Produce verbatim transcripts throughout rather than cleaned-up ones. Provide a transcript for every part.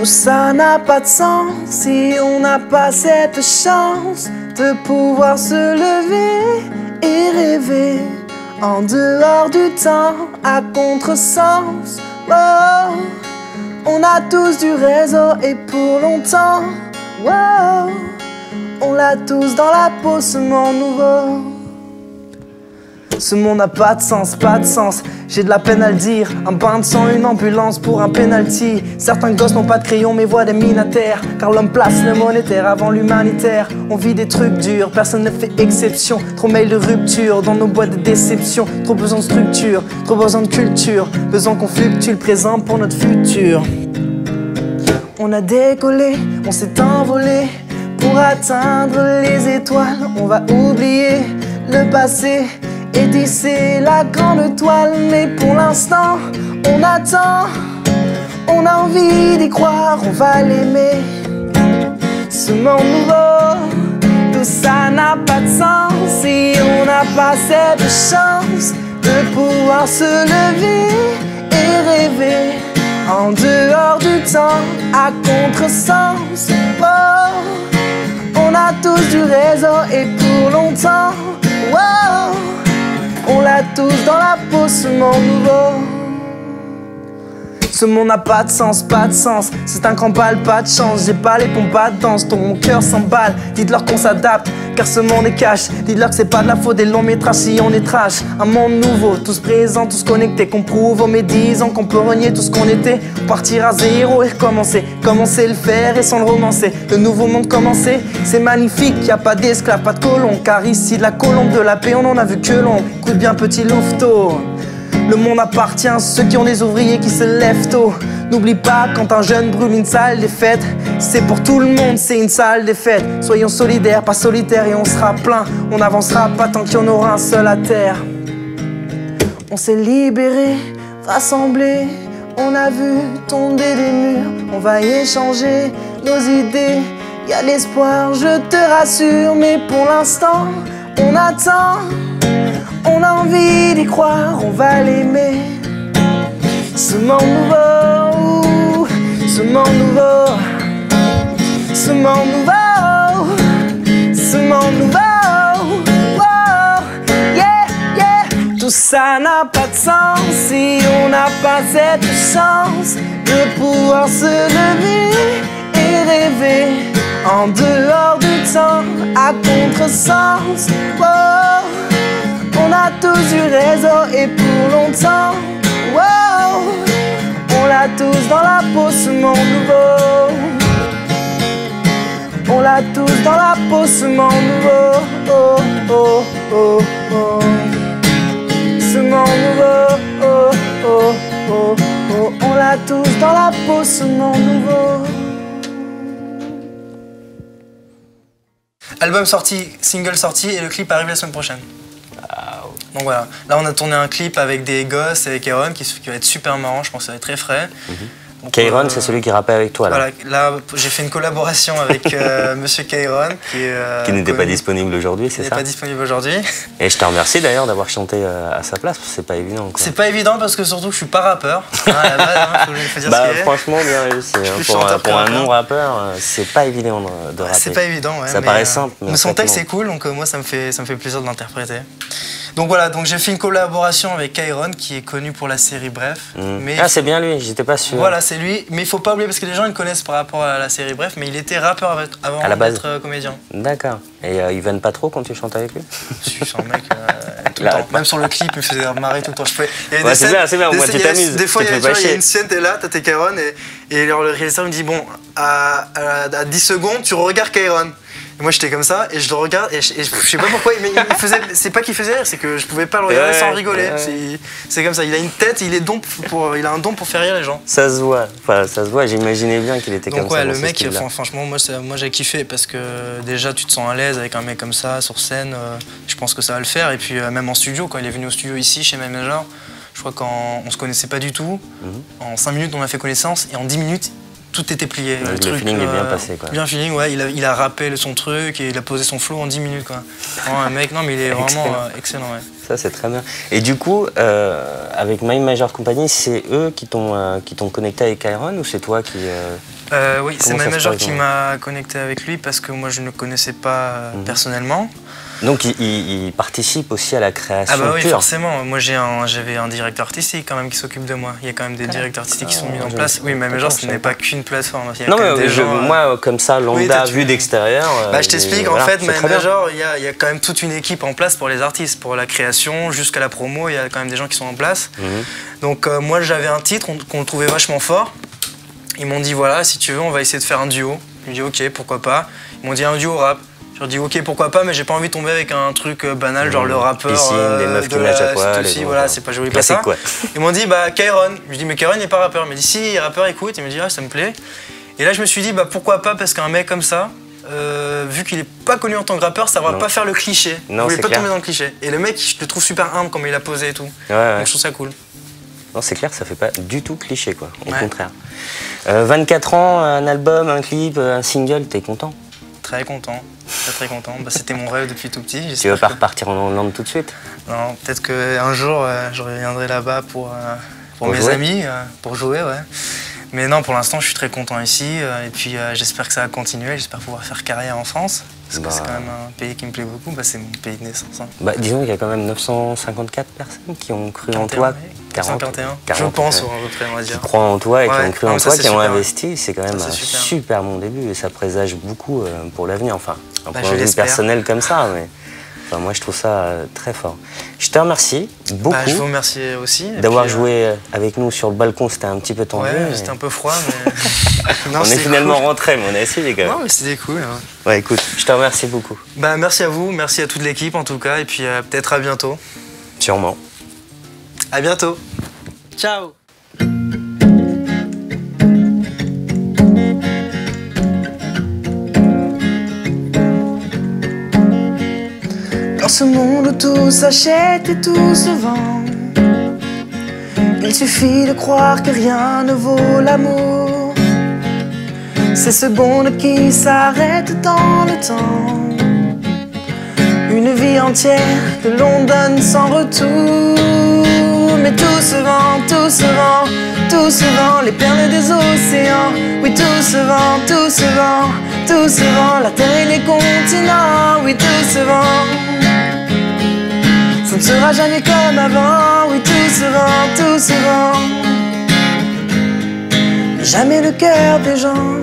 Tout ça n'a pas de sens si on n'a pas cette chance de pouvoir se lever et rêver en dehors du temps à contresens. Oh, on a tous du réseau et pour longtemps. Oh, on l'a tous dans la peau, ce monde nouveau. Ce monde n'a pas de sens, pas de sens. J'ai de la peine à le dire. Un bain de sang, une ambulance pour un penalty. Certains gosses n'ont pas de crayon mais voient des mines à terre. Car l'homme place le monétaire avant l'humanitaire. On vit des trucs durs, personne ne fait exception. Trop mail de rupture dans nos boîtes de déception. Trop besoin de structure, trop besoin de culture. Besoin qu'on fluctue le présent pour notre futur. On a décollé, on s'est envolé pour atteindre les étoiles. On va oublier le passé et tisser la grande toile. Mais pour l'instant, on attend, on a envie d'y croire, on va l'aimer. Ce monde nouveau, tout ça n'a pas de sens si on n'a pas cette chance de pouvoir se lever et rêver en dehors du temps à contresens. Oh, on a tous du réseau et pour longtemps. Oh, on l'a tous dans la peau, ce monde nouveau. Ce monde n'a pas de sens, pas de sens. C'est un cambal, pas de chance. J'ai pas les pompes à danse, ton mon cœur s'emballe. Dites-leur qu'on s'adapte, car ce monde est cash. Dites-leur que c'est pas de la faute des longs métrages si on est trash. Un monde nouveau, tous présents, tous connectés. Qu'on prouve aux médisants qu'on peut renier tout ce qu'on était. Partir à zéro et recommencer. Commencer le faire et sans le romancer. Le nouveau monde commencer, c'est magnifique. Y a pas d'esclaves, pas de colons. Car ici de la colombe de la paix, on en a vu que l'on. Écoute bien petit louveteau. Le monde appartient à ceux qui ont des ouvriers qui se lèvent tôt. N'oublie pas, quand un jeune brûle une salle des fêtes, c'est pour tout le monde, c'est une salle des fêtes. Soyons solidaires, pas solitaires et on sera plein. On n'avancera pas tant qu'il y en aura un seul à terre. On s'est libérés, rassemblés. On a vu tomber des murs. On va échanger nos idées. Y a l'espoir, je te rassure. Mais pour l'instant, on attend. On a envie d'y croire, on va l'aimer. Ce monde nouveau, ce monde nouveau, ce monde nouveau, ce monde nouveau. Oh, yeah, yeah. Tout ça n'a pas de sens si on n'a pas cette chance de pouvoir se lever et rêver en dehors du temps à contresens. Oh, on a tous du réseau et pour longtemps. Wow, on l'a tous dans la peau, ce monde nouveau. On l'a tous dans la peau, ce monde nouveau. Oh, oh, oh, oh. Ce monde nouveau. Oh, oh, oh, oh. On l'a tous dans la peau, ce monde nouveau. Album sorti, single sorti et le clip arrive la semaine prochaine. Donc voilà, là on a tourné un clip avec des gosses, avec Kairon, qui, qui va être super marrant, je pense que ça va être très frais. Mm-hmm. Kairon, euh, c'est celui qui rappait avec toi là. Voilà, là j'ai fait une collaboration avec euh, Monsieur Kairon. Qui, euh, qui n'était pas disponible aujourd'hui, c'est ça? Qui n'est pas disponible aujourd'hui. Et je te remercie d'ailleurs d'avoir chanté euh, à sa place, parce que c'est pas évident. C'est pas évident parce que surtout que je suis pas rappeur. Hein, à la base, hein, faut, faut dire bah, ce franchement, bien réussi. Hein, pour un, pour un non-rappeur, c'est pas évident de, de rapper. C'est pas évident, ouais. Ça mais, paraît euh, simple. Mais, mais son texte est cool, donc euh, moi ça me, fait, ça me fait plaisir de l'interpréter. Donc voilà, donc j'ai fait une collaboration avec Kairon qui est connu pour la série Bref. Mmh. Mais ah, c'est bien lui, j'étais pas sûr. Voilà, c'est lui, mais il faut pas oublier parce que les gens ils le connaissent par rapport à la série Bref, mais il était rappeur avant d'être euh, comédien. D'accord. Et euh, ils viennent pas trop quand tu chantes avec lui? Je suis un mec euh, tout le temps. Même sur le clip, il me faisait marrer tout le temps. Je pouvais... ouais, c'est bien, c'est bien, moi tu t'amuses. Des fois, il y, y a une scène, t'es là, t'as tes Kairon, et, et le réalisateur me dit bon, à, à, à dix secondes, tu regardes Kairon. Et moi j'étais comme ça et je le regarde et je, et je, je sais pas pourquoi mais il faisait, c'est pas qu'il faisait rire, c'est que je pouvais pas le regarder ouais, sans rigoler. Ouais. C'est comme ça, il a une tête, il est don pour, il a un don pour faire rire les gens. Ça se voit, enfin, ça se voit. J'imaginais bien qu'il était donc comme ouais, ça. Donc ouais, le mec, enfin, franchement, moi, moi j'ai kiffé parce que déjà tu te sens à l'aise avec un mec comme ça sur scène. Euh, je pense que ça va le faire et puis euh, même en studio quand il est venu au studio ici chez My Major, je crois qu'on se connaissait pas du tout. Mm-hmm. En cinq minutes on a fait connaissance et en dix minutes tout était plié. Le, le truc, feeling euh, est bien passé, quoi. Bien feeling, ouais. Il a, il a rappé son truc et il a posé son flow en dix minutes, quoi. Vraiment, un mec, non, mais il est vraiment excellent, euh, excellent ouais. Ça, c'est très bien. Et du coup, euh, avec My Major Company, c'est eux qui t'ont euh, qui t'ont connecté avec Kairon ou c'est toi qui... Euh... euh, Oui, c'est ma manager qui m'a connecté avec lui parce que moi je ne le connaissais pas euh, mmh. personnellement. Donc il, il, il participe aussi à la création Ah bah oui, pure. forcément. Moi j'avais un, un directeur artistique quand même qui s'occupe de moi. Il y a quand même des directeurs artistiques qui sont mis en place. Oui, ma manager ce n'est pas qu'une plateforme. Il y a non mais des je, gens, moi euh... comme ça, lambda, oui, vu d'extérieur. Bah, je t'explique, en voilà, fait, ma manager, il y, a, il y a quand même toute une équipe en place pour les artistes, pour la création, jusqu'à la promo, il y a quand même des gens qui sont en place. Mmh. Donc euh, moi j'avais un titre qu'on trouvait vachement fort. Ils m'ont dit voilà, si tu veux, on va essayer de faire un duo. Je me dis ok, pourquoi pas. Ils m'ont dit un duo rap. Je leur dis ok, pourquoi pas, mais j'ai pas envie de tomber avec un truc banal, mmh. genre le rappeur. Piscine, euh, des meufs qui nagent à poil. Aussi, voilà, c'est pas joli pas ça. Quoi. Ils m'ont dit bah Kairon. Je lui dis mais Kairon n'est pas rappeur. Il m'a dit si, rappeur, écoute. Il me dit ah, ça me plaît. Et là je me suis dit bah pourquoi pas, parce qu'un mec comme ça, euh, vu qu'il est pas connu en tant que rappeur, ça va non. pas faire le cliché. Non, je voulais pas clair. tomber dans le cliché. Et le mec, je le trouve super humble comme il a posé et tout. Ouais, ouais. Donc je trouve ça cool. Non, c'est clair, ça fait pas du tout cliché, quoi. Au ouais. contraire. Euh, vingt-quatre ans, un album, un clip, un single, t'es content? Très content, très très content. Bah, c'était mon rêve depuis tout petit. Tu veux pas que... repartir en Hollande tout de suite? Non, peut-être qu'un jour, euh, je reviendrai là-bas pour, euh, pour, pour mes jouer. amis, euh, pour jouer, ouais. Mais non, pour l'instant, je suis très content ici. Euh, et puis, euh, j'espère que ça va continuer. J'espère pouvoir faire carrière en France. Parce bah... que c'est quand même un pays qui me plaît beaucoup. Bah, c'est mon pays de naissance. Hein. Bah, disons qu'il y a quand même neuf cent cinquante-quatre personnes qui ont cru quarante et un, en toi. quarante, quarante et un, quarante, je pense, euh, à peu près, on va dire. Qui croient en toi et ouais. qui ont cru non, en toi, ça, qui ont super. investi. C'est quand même ça, un super. super bon début. Et ça présage beaucoup euh, pour l'avenir. Enfin, un bah, point de vue personnel comme ça. Mais... Enfin, moi, je trouve ça euh, très fort. Je te remercie beaucoup. Bah, je vous remercie aussi. D'avoir joué euh, avec nous sur le balcon. C'était un petit peu tendu. Ouais, mais... c'était un peu froid, mais... non, on est finalement cool. rentrés, mais on a essayé, quand même. Non, mais c'était cool. Hein. Ouais, écoute, je te remercie beaucoup. Bah, merci à vous, merci à toute l'équipe, en tout cas. Et puis, euh, peut-être à bientôt. Sûrement. À bientôt. Ciao. Dans ce monde où tout s'achète et tout se vend, il suffit de croire que rien ne vaut l'amour. Ces secondes qui s'arrêtent dans le temps, une vie entière que l'on donne sans retour. Mais tout se vend, tout se vend, tout se vend, les perles des océans. Oui, tout se vend, tout se vend, tout se vend, la terre et les continents. Oui, tout se vend. Ça ne sera jamais comme avant. Oui, tout se vend, tout se vend, mais jamais le cœur des gens.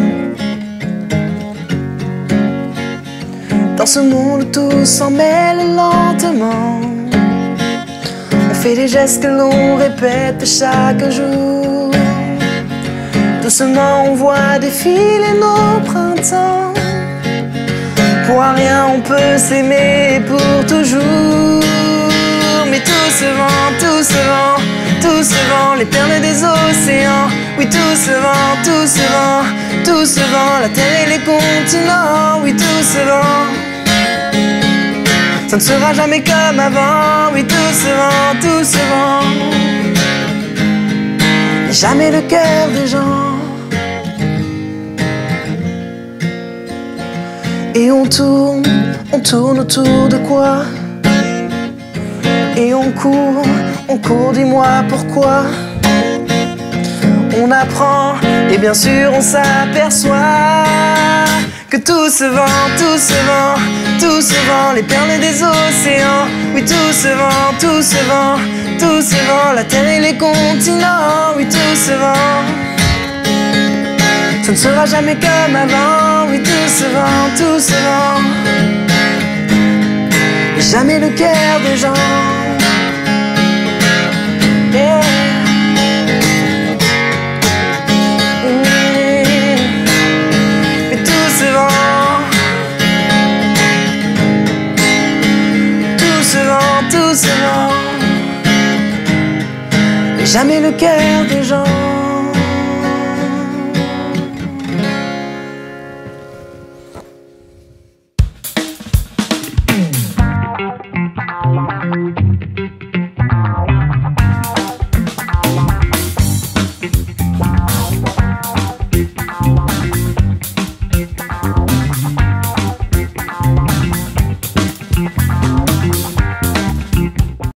Dans ce monde où tout s'en mêle lentement, on fait des gestes que l'on répète chaque jour. Doucement on voit défiler nos printemps. Pour un rien on peut s'aimer pour toujours. Mais tout se vend, tout se vend, tout se vend, les perles des océans. Oui, tout se vend, tout se vend, tout se vend, la terre et les continents. Oui, tout se vend. Ça ne sera jamais comme avant. Oui, tout se vend, tout se vend, mais jamais le cœur des gens. Et on tourne, on tourne autour de quoi? Et on court, on court, dis-moi pourquoi. On apprend et bien sûr on s'aperçoit que tout se vend, tout se vend, tout se vend, les perles des océans. Oui, tout se vend, tout se vend, tout se vend, la terre et les continents. Oui, tout se vend. Ça ne sera jamais comme avant. Oui, tout se vend, tout se vend, mais jamais le cœur des gens. Yeah. Tout se vend, mais jamais le cœur des gens.